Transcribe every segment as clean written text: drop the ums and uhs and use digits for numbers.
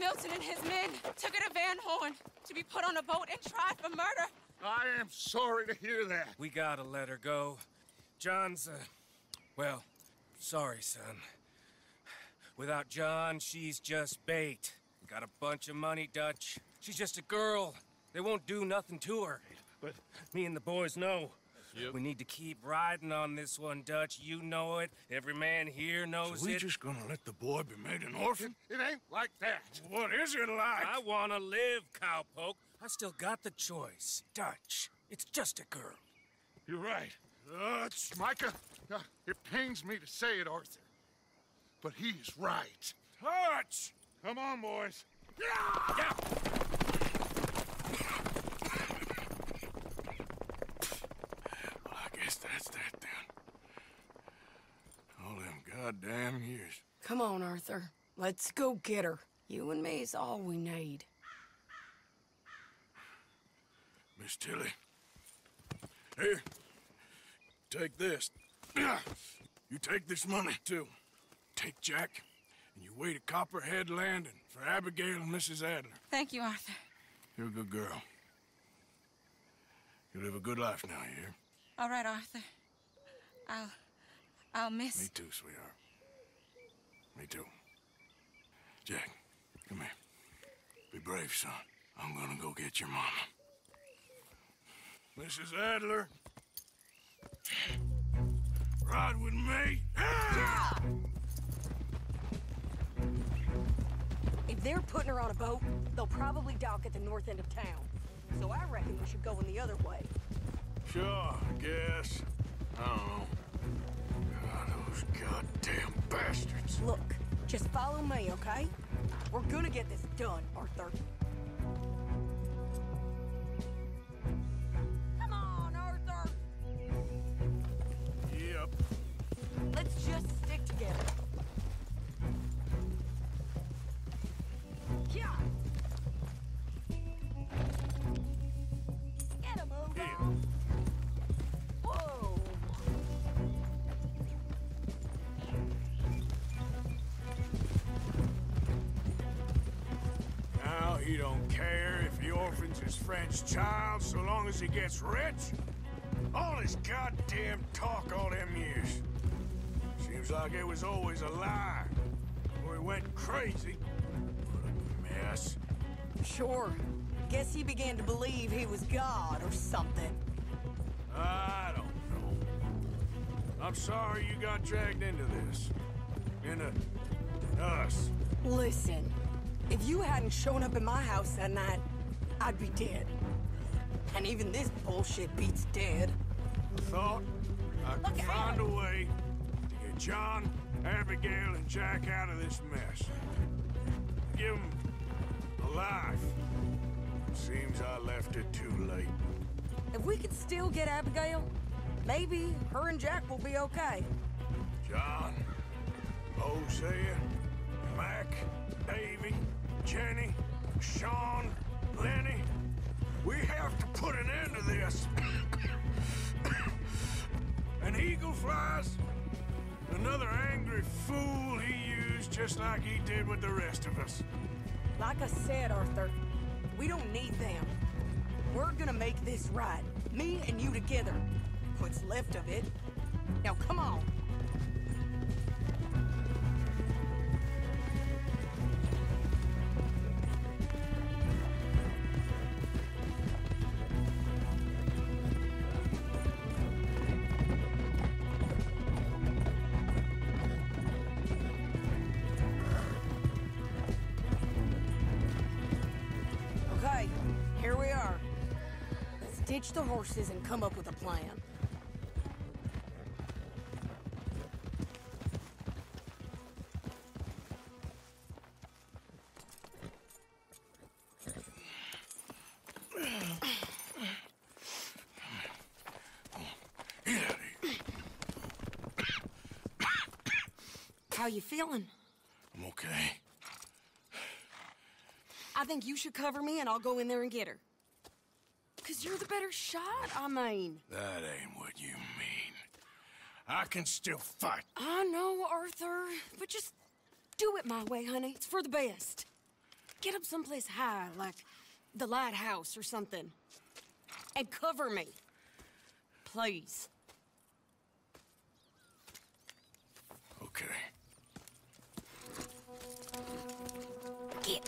Milton and his men took her to Van Horn to be put on a boat and tried for murder. I am sorry to hear that. We gotta let her go. John's, well, sorry, son. Without John, she's just bait. Got a bunch of money, Dutch. She's just a girl. They won't do nothing to her. But me and the boys know. Yep. We need to keep riding on this one, Dutch. You know it. Every man here knows So we it. just gonna let the boy be made an orphan? It ain't like that. What is it like? I wanna live, cowpoke. I still got the choice. Dutch, it's just a girl. You're right. Micah, it pains me to say it, Arthur, but he's right. Touch! Come on, boys. Yeah! Well, I guess that's that then. All them goddamn years. Come on, Arthur. Let's go get her. You and me is all we need. Miss Tilly. Here. Take this. You take this money, too. Take Jack, and you wait at Copperhead Landing for Abigail and Mrs. Adler. Thank you, Arthur. You're a good girl. You live a good life now, you hear? All right, Arthur. I'll miss... Me too, sweetheart. Me too. Jack, come here. Be brave, son. I'm gonna go get your mama. Mrs. Adler. Ride with me. If they're putting her on a boat, they'll probably dock at the north end of town. So I reckon we should go in the other way. Sure, I guess. I don't know. God, those goddamn bastards. Look, just follow me, okay? We're gonna get this done, Arthur. Come on, Arthur! Yep. Let's just stick together. Yeah! Get a move on! Whoa! Now he don't care if he orphans his friend's child so long as he gets rich. All his goddamn talk all them years. Seems like it was always a lie. Or he went crazy. What a mess. Sure. Guess he began to believe he was God or something. I don't know. I'm sorry you got dragged into this. Into us. Listen, if you hadn't shown up in my house that night, I'd be dead. And even this bullshit beats dead. Thought I could Look find a out. way to get John, Abigail, and Jack out of this mess. Give them a life. Seems I left it too late. If we could still get Abigail, maybe her and Jack will be okay. John, Hosea, Mac, Davy, Jenny, Sean, Lenny. We have to put an end to this. An eagle flies. Another angry fool he used just like he did with the rest of us. Like I said, Arthur, we don't need them. We're gonna make this right. Me and you together. What's left of it. Now come on. Okay, here we are. Let's ditch the horses and come up with a plan. Get out of here. How you feeling? I'm okay. I think you should cover me and I'll go in there and get her. 'Cause you're the better shot, I mean. That ain't what you mean. I can still fight. I know, Arthur, but just do it my way, honey. It's for the best. Get up someplace high, like the lighthouse or something. And cover me. Please. Okay. Get.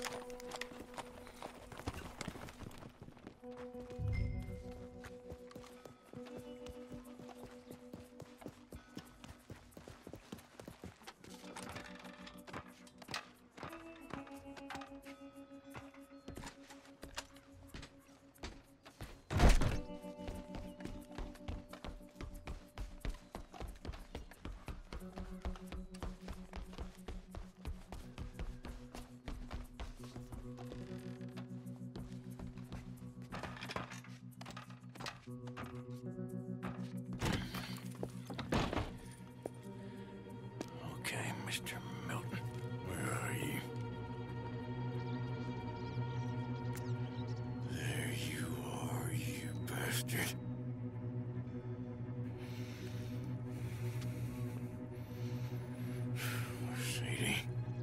Okay, Mr. Milton, where are you? There you are, you bastard. Sadie.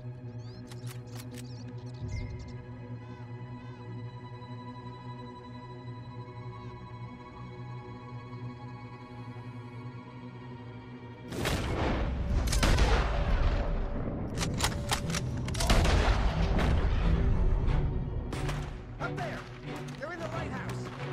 Up there! They're in the lighthouse!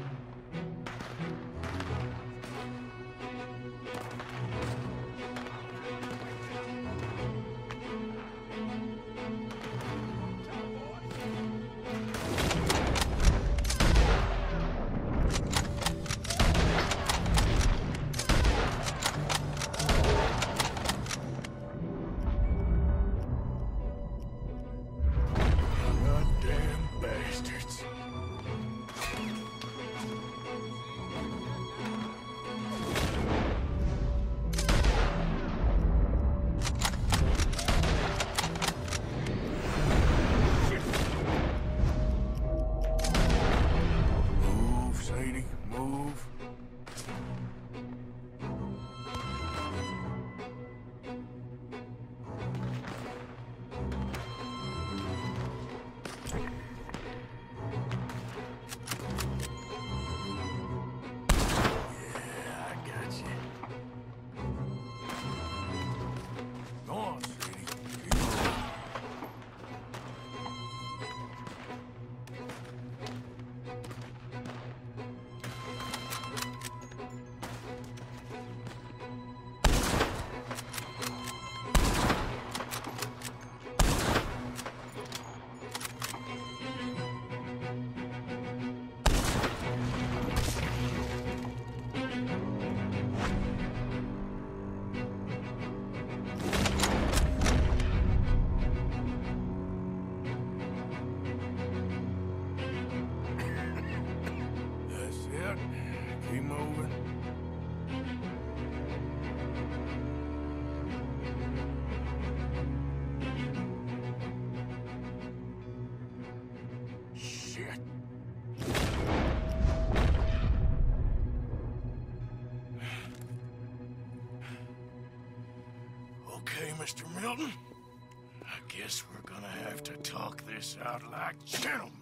Goddamn bastards. Move, Sadie, move. Yeah, I got you. Go on, Sadie. Keep moving. That's it. Keep moving. Shit. Okay, Mr. Milton. I guess we're gonna have to talk this out like gentlemen.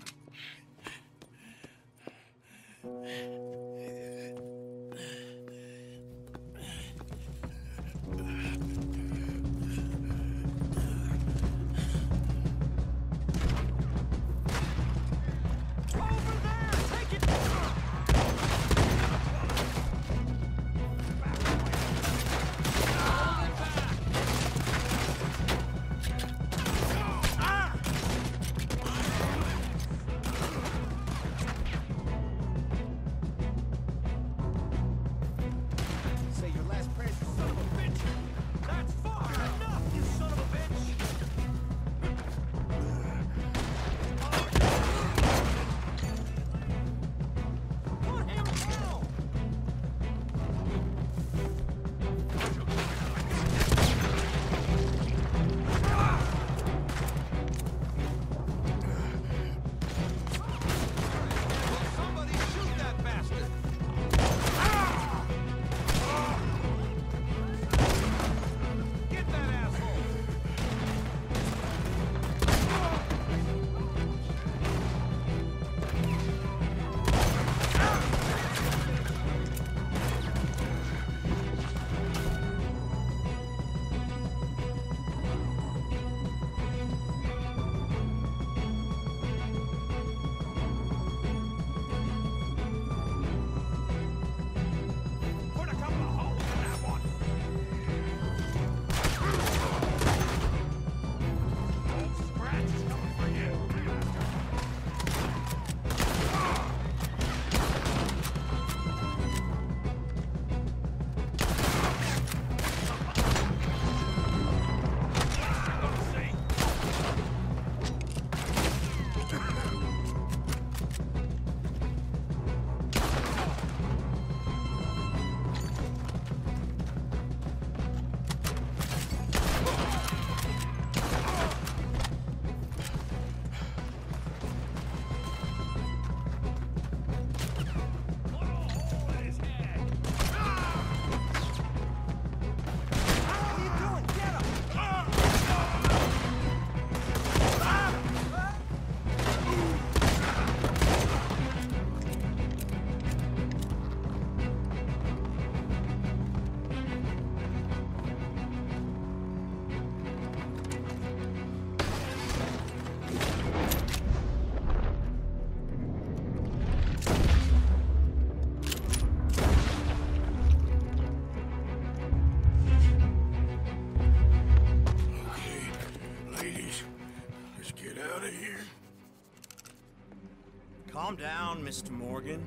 Calm down, Mr. Morgan.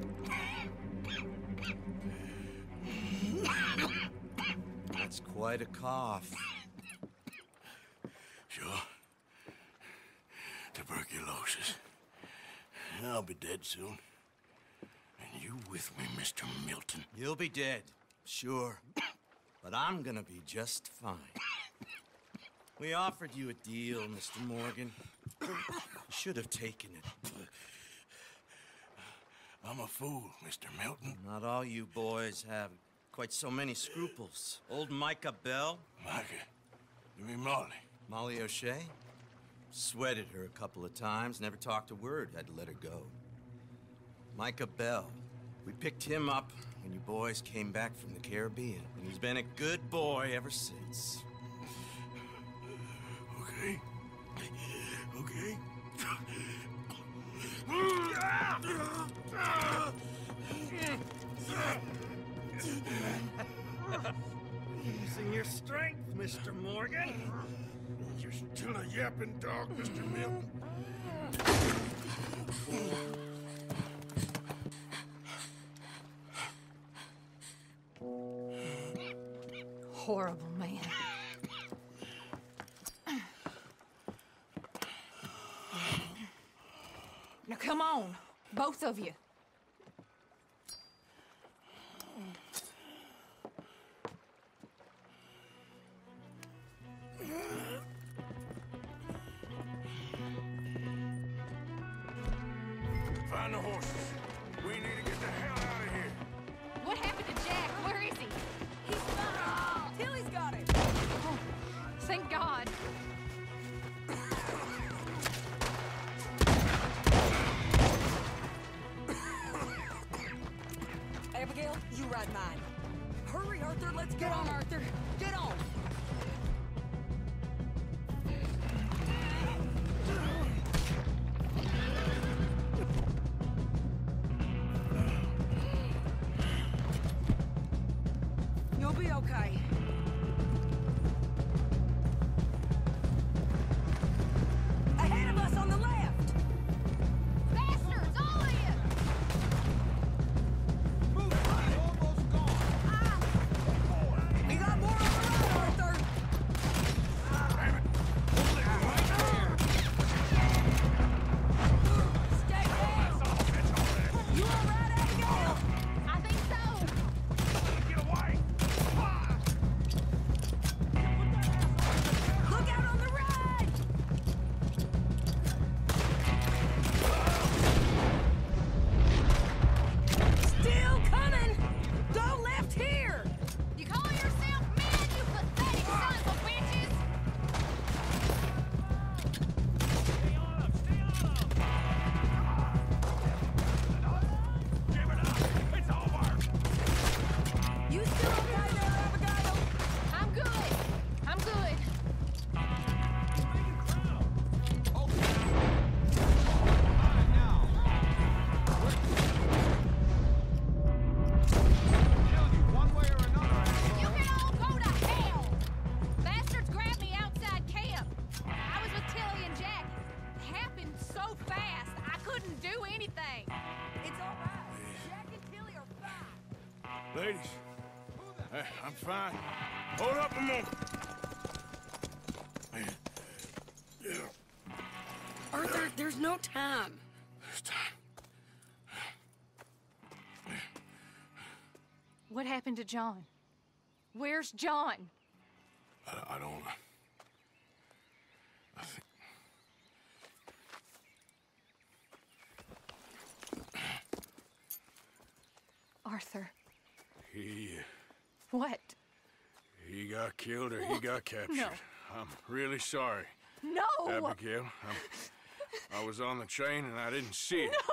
That's quite a cough. Sure. Tuberculosis. I'll be dead soon. And you with me, Mr. Milton. You'll be dead, sure. But I'm gonna be just fine. We offered you a deal, Mr. Morgan. You should have taken it. I'm a fool, Mr. Milton. Not all you boys have quite so many scruples. Old Micah Bell, Micah, you mean Molly? Molly O'Shea, sweated her a couple of times, never talked a word, had to let her go. Micah Bell, we picked him up when you boys came back from the Caribbean, and he's been a good boy ever since. Okay. Okay. Using your strength, Mr. Morgan. You're still a yapping dog, Mr. Milton. Horrible man. Now come on, both of you. Find the horses. We need to get the hell out of here. What happened to Jack? Where is he? He's fine. Tilly's got him. Oh, thank God. Abigail, you ride mine. Hurry, Arthur, let's get on, Arthur. Get on. You'll be okay. Ahead of us on the left! Bastards, all of you! We got more on the road, Arthur! Stay down! You all right, Abigail? I think so. Get away! Look out on the right! Still coming! Go left here! You call yourself men, you pathetic sons of bitches? Give it up! It's over! You still okay there, Abigail? I'm good. I'm good. You can all go to hell! Bastards grabbed me outside camp. I was with Tilly and Jack. It happened so fast, I couldn't do anything. It's all right. Jack and Tilly are fine. Ladies, I'm fine. Hold up a moment. Arthur, there's no time. This time. What happened to John? Where's John? I don't... I think... Arthur. He What? got killed or he got captured. No. I'm really sorry, No! Abigail. I was on the train and I didn't see it.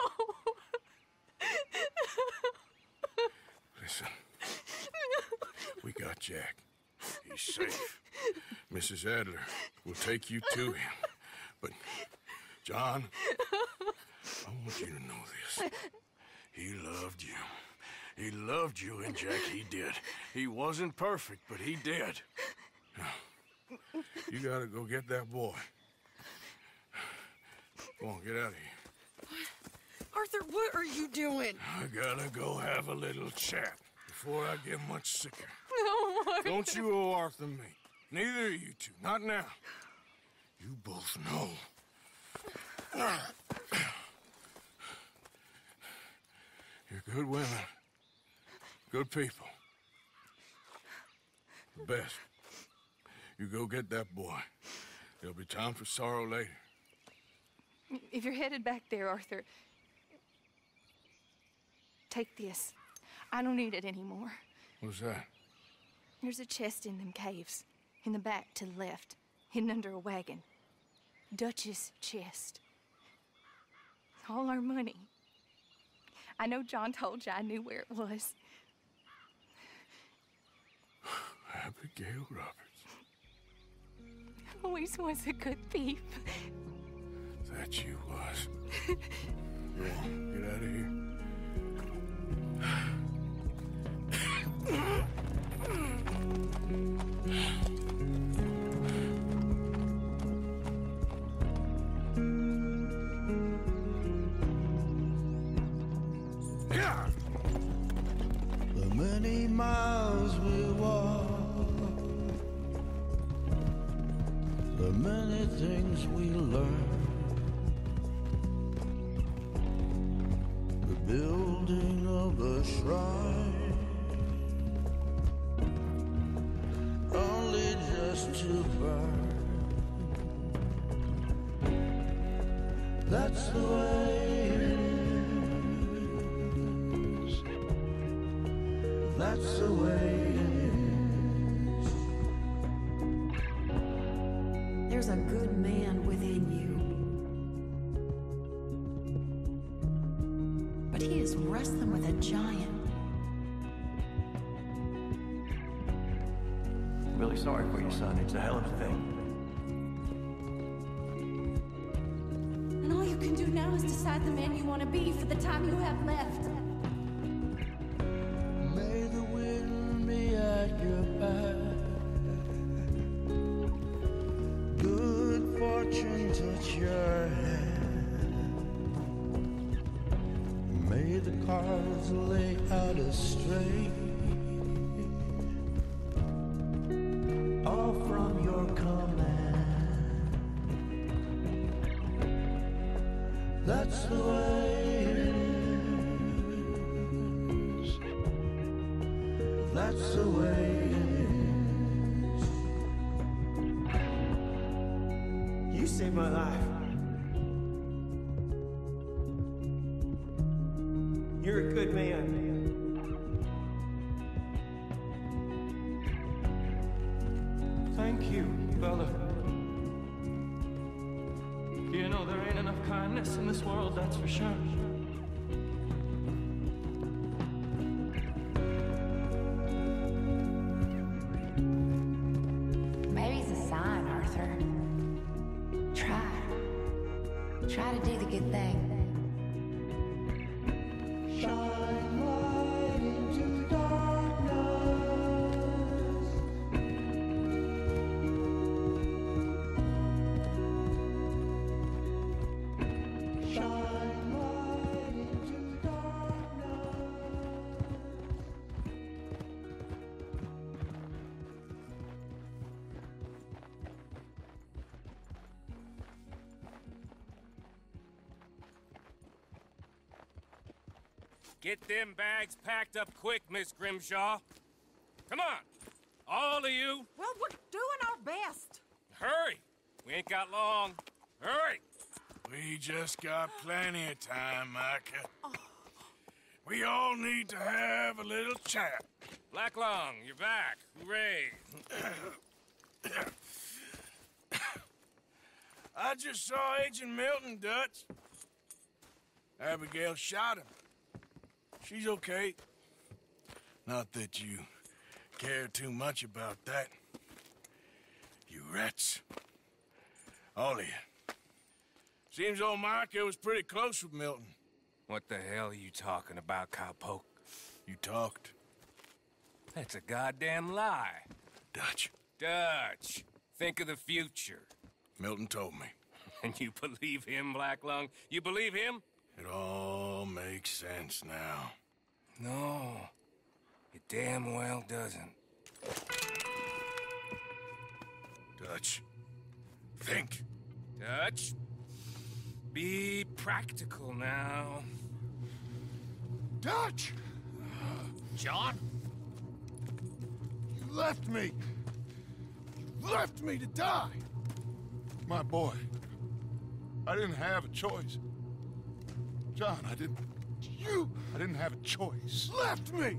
Listen, we got Jack. He's safe. Mrs. Adler will take you to him. But, John, I want you to know this. He loved you. He loved you, and Jack, he did. He wasn't perfect, but he did. Now, you gotta go get that boy. Come on, get out of here. Arthur, what are you doing? I gotta go have a little chat before I get much sicker. No, Arthur. Don't you owe Arthur me. Neither of you two. Not now. You both know. You're good women. Good people. The best. You go get that boy. There'll be time for sorrow later. If you're headed back there, Arthur, take this. I don't need it anymore. What's that? There's a chest in them caves. In the back to the left. Hidden under a wagon. Dutch's chest. All our money. I know John told you I knew where it was. Abigail Roberts. Always was a good thief. That you was. Yeah, get out of here. The many miles we walk, the many things we learn, the building of a shrine, only just to burn. That's the way it is. That's the way it is. There's a good man within you. But he is wrestling with a giant. Really sorry for you, son. It's a hell of a thing. And all you can do now is decide the man you want to be for the time you have left. May the wind be at your back. Good fortune touch your hand. May the cards lay out a straight. All from your command. That's the way it is. That's the way it is. You saved my life. You're a good man. Thank you, Bella. You know, there ain't enough kindness in this world, that's for sure. Maybe it's a sign, Arthur. Try to do the good thing. Shine light into darkness. Shine light into darkness. Get them bags packed up quick, Miss Grimshaw. Come on, all of you. Well, we're doing our best. Hurry. We ain't got long. Hurry. We just got plenty of time, Micah. We all need to have a little chat. Black Lung, you're back. Hooray. I just saw Agent Milton, Dutch. Abigail shot him. She's okay. Not that you care too much about that. You rats. All of you. Seems old Micah was pretty close with Milton. What the hell are you talking about, cowpoke? You talked. That's a goddamn lie. Dutch. Dutch, think of the future. Milton told me. And you believe him, Black Lung? You believe him? It all makes sense now. No, it damn well doesn't. Dutch, think. Dutch, be practical now. Dutch! John? You left me. You left me to die. My boy. I didn't have a choice. John, I didn't have a choice. Left me!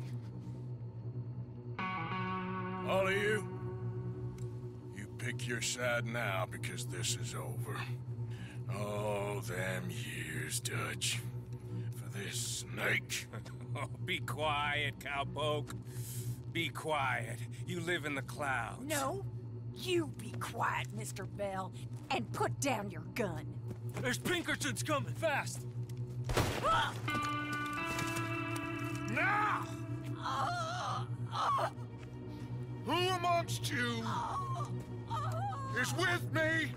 All of you, you pick your side now because this is over. Oh, them years, Dutch. For this snake. Oh, be quiet, cowpoke. Be quiet. You live in the clouds. No, you be quiet, Mr. Bell, and put down your gun. There's Pinkertons coming, fast! Now! Who amongst you is with me?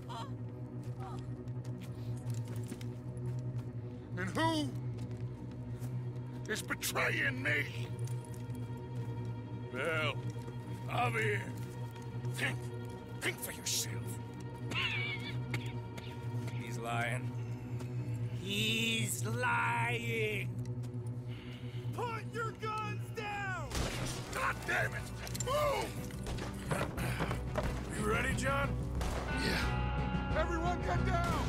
And who is betraying me? Bell, Javier, think for yourself. He's lying. He's lying! Put your guns down! God damn it! Move! You ready, John? Yeah. Everyone get down!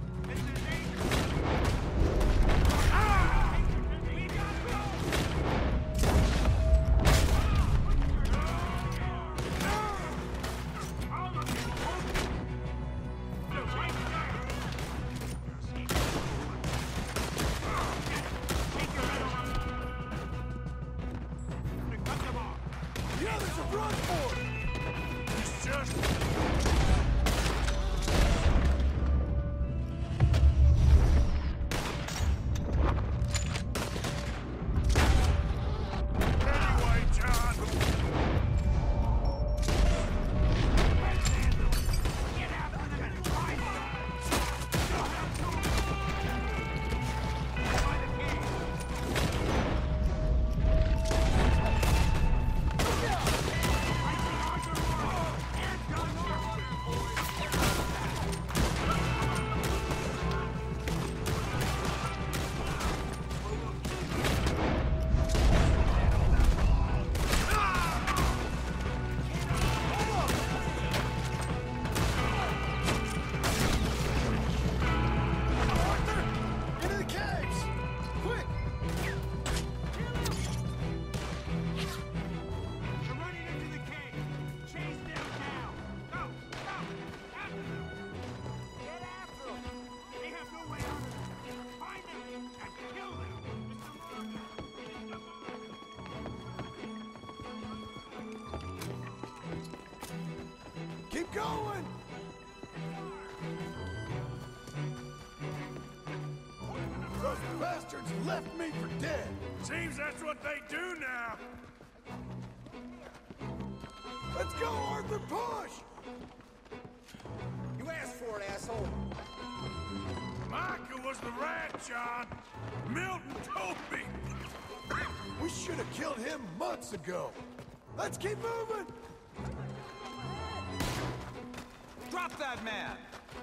Keep going! Those bastards left me for dead! Seems that's what they do now. Let's go, Arthur, push! You asked for it, asshole. Micah was the rat, John. Milton told me. We should have killed him months ago. Let's keep moving! Drop that man!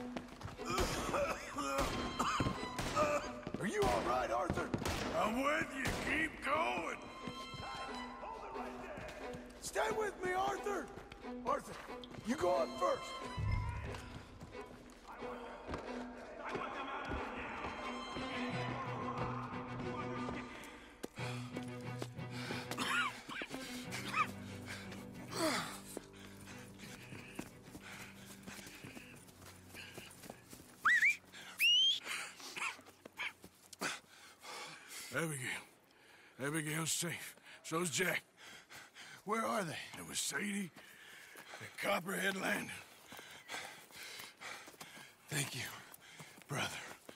Are you all right, Arthur? I'm with you. Keep going. Stay with me, Arthur! Arthur, you go up first. Abigail's safe. So's Jack. Where are they? There was Sadie at Copperhead Landing. Thank you, brother.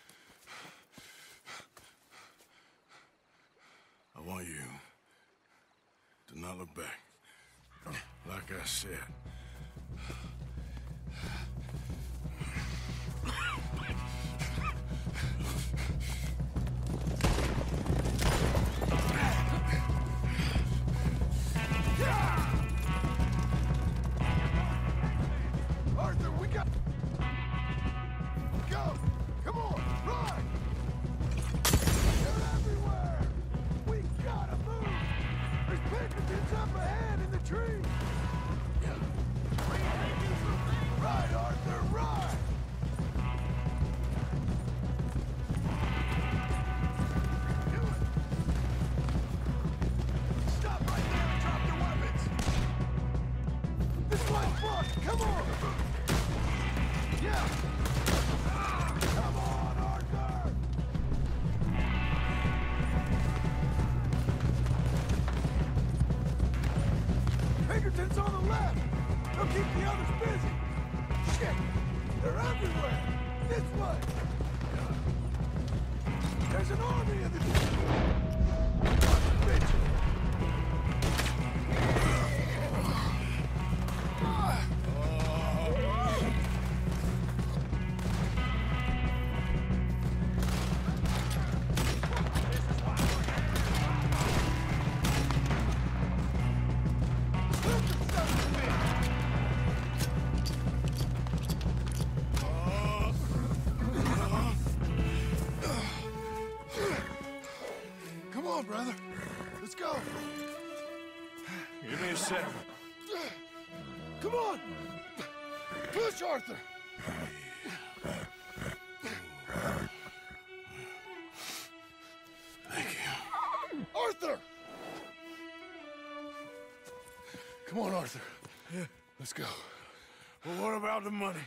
I want you to not look back. Like I said. tree! Right, Arthur, right! Stop right there and drop your weapons! This way's blocked! Come on! Yeah! Come on, Arthur! Pinkerton's on the left! They'll keep the others busy! Shit! They're everywhere! This way! There's an army of the... Bitches! Come on, brother. Let's go. Give me a second. Come on! Push, Arthur! Thank you. Arthur! Come on, Arthur. Yeah. Let's go. Well, what about the money?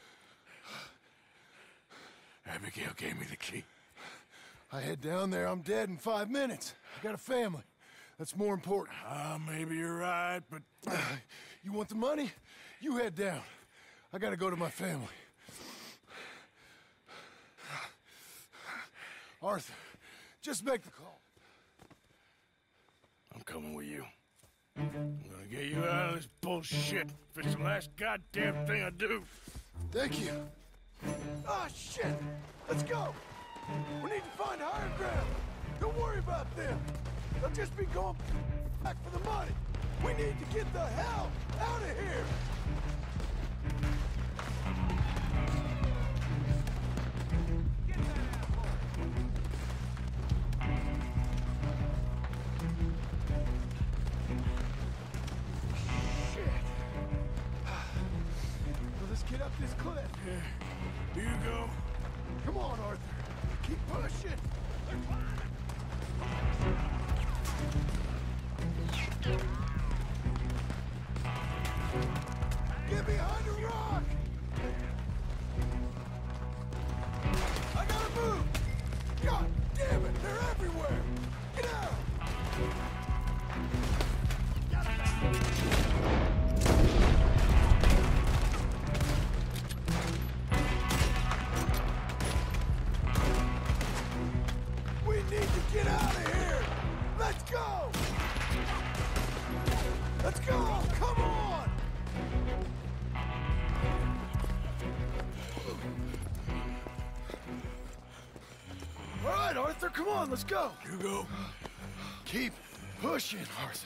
Abigail gave me the key. I head down there, I'm dead in 5 minutes. I got a family. That's more important. Maybe you're right, but... You want the money? You head down. I gotta go to my family. Arthur, just make the call. I'm coming with you. I'm gonna get you out of this bullshit if it's the last goddamn thing I do. Thank you. Ah, shit! Let's go! We need to find higher ground. Don't worry about them. They'll just be going back for the money. We need to get the hell out of here! Get that asshole! Shit! Well, let's get up this cliff. Yeah. You go. Come on, Arthur. Keep pushing. Get behind a rock! I gotta move! God damn it, they're everywhere! Get out! We need to get out of here! Let's go! Let's go! Come on! All right, Arthur, come on, let's go. You go. Keep pushing, Arthur.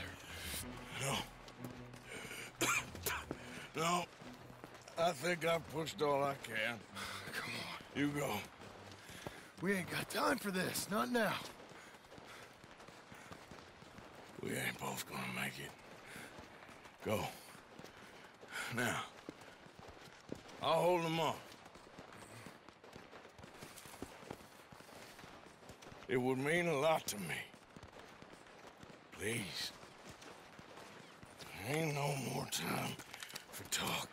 No. No. I think I've pushed all I can. Come on. You go. We ain't got time for this, not now. We ain't both gonna make it. Go. Now. I'll hold them off. It would mean a lot to me. Please. There ain't no more time for talk.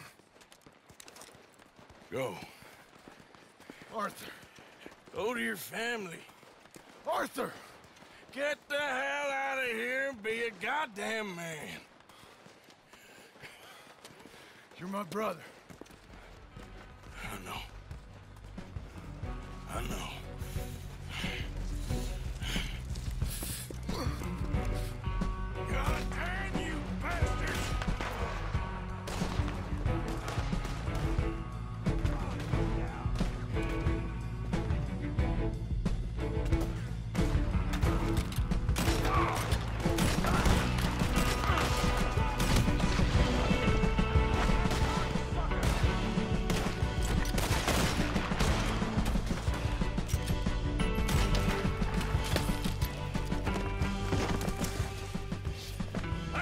Go. Arthur. Go to your family. Arthur! Get the hell out of here and be a goddamn man. You're my brother. I know. I know. God damn you bastards!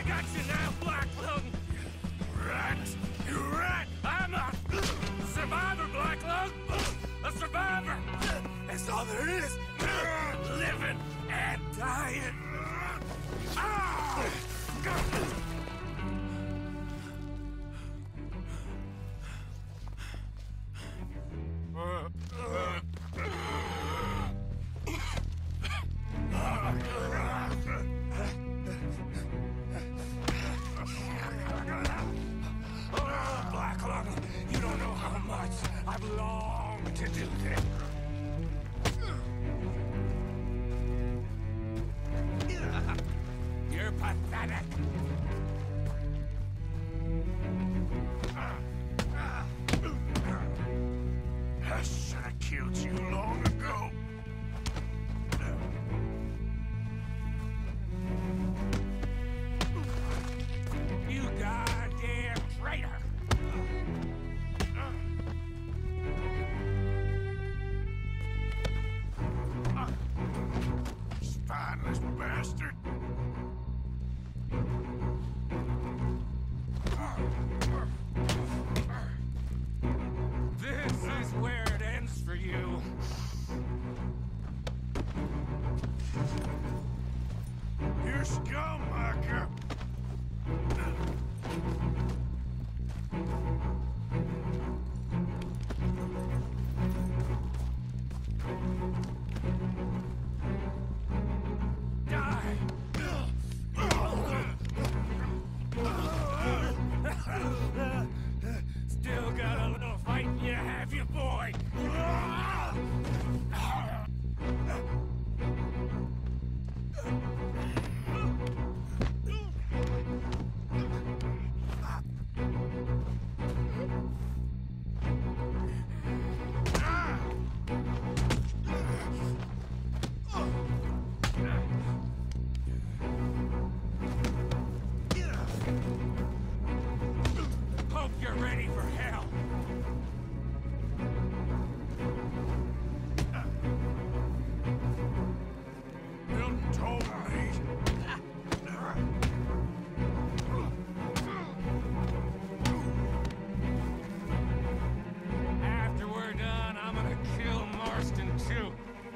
got you now, Black Lung! Rat! You rat! I'm a survivor, Black Lung! A survivor! That's all there is! Living and dying! Ah! Black Lung, you don't know how much I've longed to do this. You're pathetic. I should have killed you long ago. You goddamn traitor! Spineless bastard. This is where it ends for you. You're scum, Micah. Die! Still got a little fight in you, have you, boy? Hope you're ready for hell. Milton told me. After we're done, I'm gonna kill Marston too.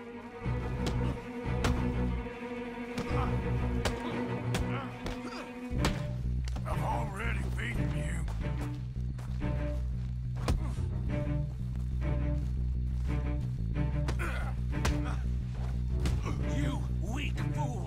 I've already beaten you. You weak fool!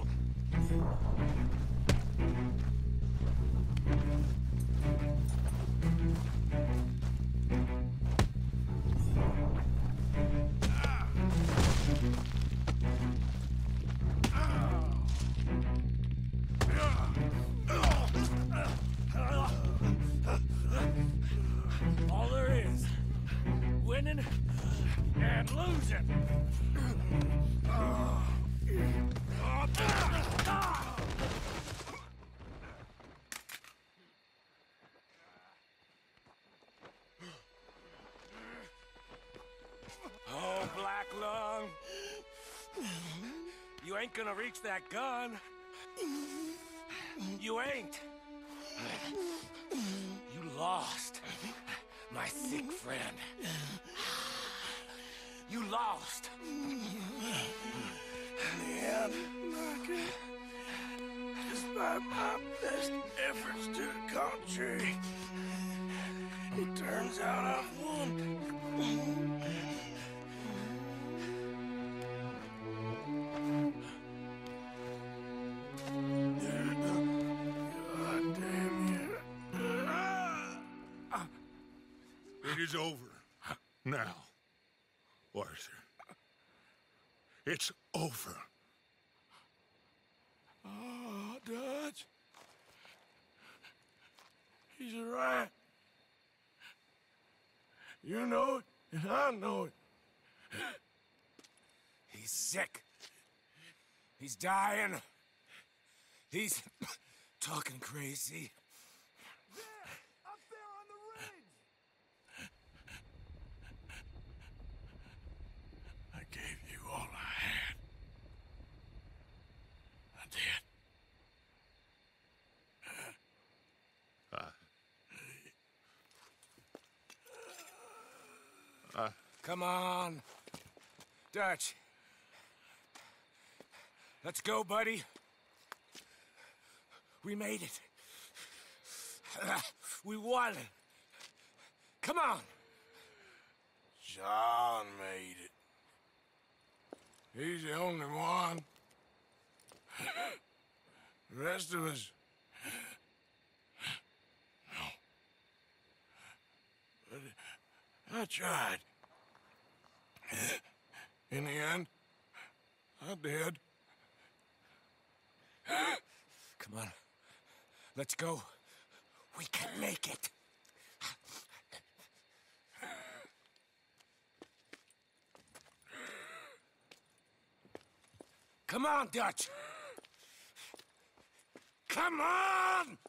All there is, winning and losing. Oh, Black Lung. You ain't gonna reach that gun. You ain't. You lost, my sick friend. You lost. Yeah, Micah. Despite my best efforts to the contrary, it turns out I've won. God damn you. It is over. Now, Arthur. It's over. Oh, Dutch. He's right. You know it, and I know it. He's sick. He's dying. He's talking crazy. Up there on the ridge! I gave you all I had. I did. Come on. Dutch. Let's go, buddy. We made it. We won. Come on. John made it. He's the only one. The rest of us... No. But I tried. In the end, I did. Come on. Let's go. We can make it. Come on, Dutch. Come on!